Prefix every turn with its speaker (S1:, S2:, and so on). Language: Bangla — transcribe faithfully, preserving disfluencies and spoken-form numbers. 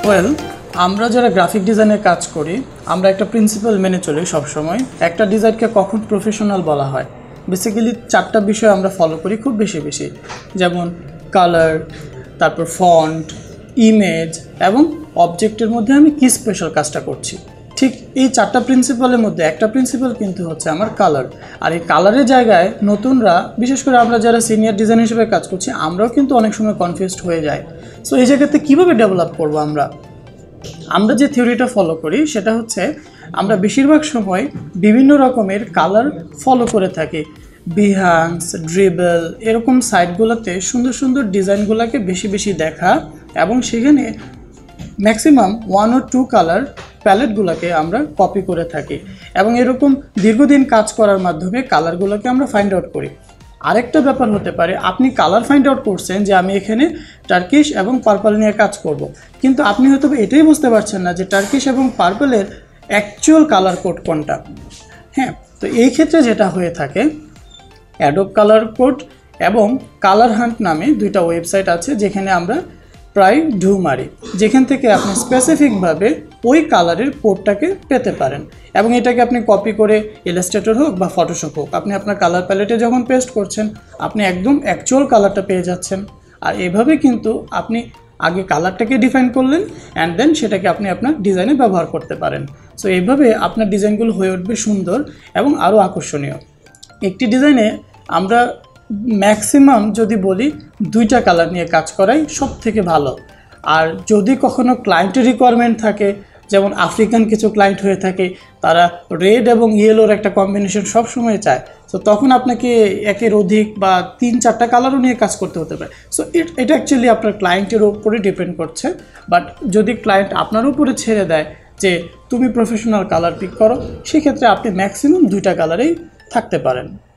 S1: ওয়েল আমরা যারা গ্রাফিক ডিজাইনে কাজ করি আমরা একটা প্রিন্সিপাল মেনে চলি সব সময়। একটা ডিজাইনকে কখন প্রফেশনাল বলা হয়, বেসিক্যালি চারটা বিষয় আমরা ফলো করি খুব বেশি বেশি, যেমন কালার, তারপর ফন্ট, ইমেজ এবং অবজেক্টের মধ্যে আমি কি স্পেশাল কাজটা করছি। ঠিক এই চারটা প্রিন্সিপালের মধ্যে একটা প্রিন্সিপাল কিন্তু হচ্ছে আমার কালার। আর এই কালারের জায়গায় নতুনরা, বিশেষ করে আমরা যারা সিনিয়র ডিজাইন হিসেবে কাজ করছি, আমরাও কিন্তু অনেক সময় কনফিউজড হয়ে যায়। সো এই জায়গাতে কীভাবে ডেভেলপ করবো আমরা আমরা যে থিওরিটা ফলো করি সেটা হচ্ছে আমরা বেশিরভাগ সময় বিভিন্ন রকমের কালার ফলো করে থাকি। বিহান্স, ড্রিবল এরকম সাইটগুলোতে সুন্দর সুন্দর ডিজাইনগুলোকে বেশি বেশি দেখা এবং সেখানে ম্যাক্সিমাম ওয়ান ও টু কালার প্যালেটগুলোকে আমরা কপি করে থাকি এবং এরকম দীর্ঘদিন কাজ করার মাধ্যমে কালারগুলোকে আমরা ফাইন্ড আউট করি। আরেকটা ব্যাপার হতে পারে, আপনি কালার ফাইন্ড আউট করছেন যে আমি এখানে টার্কিশ এবং পার্পল নিয়ে কাজ করব, কিন্তু আপনি হয়তো এটাই বুঝতে পারছেন না যে টার্কিশ এবং পার্পলের অ্যাকচুয়াল কালার কোড কোনটা। হ্যাঁ, তো এই ক্ষেত্রে যেটা হয়ে থাকে, অ্যাডোব কালার কোড এবং কালার হান্ট নামে দুইটা ওয়েবসাইট আছে যেখানে আমরা প্রায় ঢু মারি, যেখান থেকে আপনি স্পেসিফিকভাবে ওই কালারের কোডটাকে পেতে পারেন এবং এটাকে আপনি কপি করে ইলাস্ট্রেটর হোক বা ফটোশপ হোক, আপনি আপনার কালার প্যালেটে যখন পেস্ট করছেন আপনি একদম অ্যাকচুয়াল কালারটা পেয়ে যাচ্ছেন। আর এভাবে কিন্তু আপনি আগে কালারটাকে ডিফাইন করলেন অ্যান্ড দেন সেটাকে আপনি আপনার ডিজাইনে ব্যবহার করতে পারেন। সো এইভাবে আপনার ডিজাইনগুলো হয়ে উঠবে সুন্দর এবং আরও আকর্ষণীয়। একটি ডিজাইনে আমরা ম্যাক্সিমাম যদি বলি দুইটা কালার নিয়ে কাজ করাই সব থেকে ভালো। আর যদি কখনো ক্লায়েন্টের রিকোয়ারমেন্ট থাকে, যেমন আফ্রিকান কিছু ক্লায়েন্ট হয়ে থাকে, তারা রেড এবং ইয়েলোর একটা কম্বিনেশন সব সময় চায়, তো তখন আপনাকে একের অধিক বা তিন চারটা কালারও নিয়ে কাজ করতে হতে পারে। সো এটা অ্যাকচুয়ালি আপনার ক্লায়েন্টের উপরে ডিপেন্ড করছে। বাট যদি ক্লায়েন্ট আপনার উপরে ছেড়ে দেয় যে তুমি প্রফেশনাল কালার পিক করো, সেক্ষেত্রে আপনি ম্যাক্সিমাম দুইটা কালারেই থাকতে পারেন।